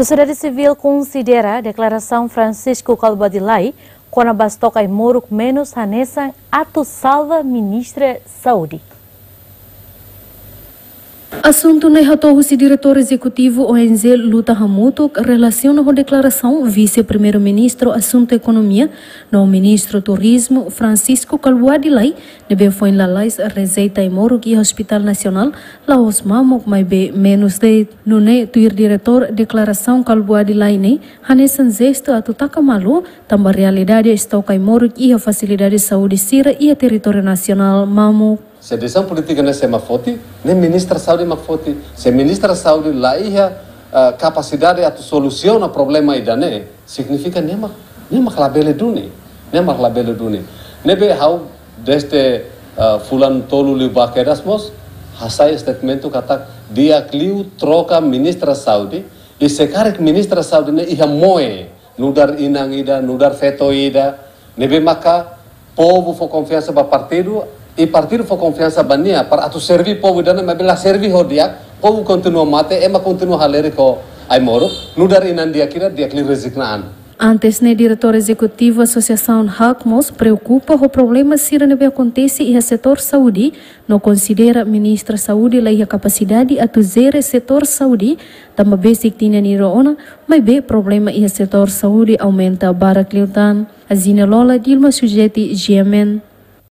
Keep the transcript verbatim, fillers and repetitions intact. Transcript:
Sociedade civil considera a declaração Francisco Calbuadilai quando bastou em Moruk menos Hanessa ato salva ministra Saúde. Assunto na o diretor executivo O N G Luta Hamuto relaciona com a declaração vice-primeiro-ministro assunto economia no ministro turismo Francisco Calbuadilai nebe foi em lalais receita em Moruk e Hospital Nacional lá os mamok mais be menos de nune tuir diretor declaração Calbuadilai ne hanesan gesto atu takamalu tambah realidade está em Moruk e a facilidade de saúde sira e a território nacional mamuk. Se a decisão política não é mafoti, nem ministra da saúde mafoti. Se ministra da saúde lá ia uh, capacidade de solucionar o problema aí né, significa nem ma nem ma labele duni, nem ma labele duni. Nebe how deste uh, fulano tolu liu baquerasmos, hasai statemento kata dia kliu troca ministra da saúde e se cara que ministra da saúde ne ia moe nudar inang ida, nudar feto ida, nebe maka povo for confiança ba partido e partido for confiança bania para atu servir povo dana mas bela servir hodia povo continua mate ema continua haleri ko ai moro nudar inan dia kira dia kli resignaan. Antes ne diretor executivo Associação Hakmos preocupa o problema se nebe acontece e o setor saúde não considera ministra saúde lá a capacidade a tuzer setor saúde também basic tinha niroona mas be problema e o setor saúde aumenta bara kliutan azina lola Dilma Sujeti G M N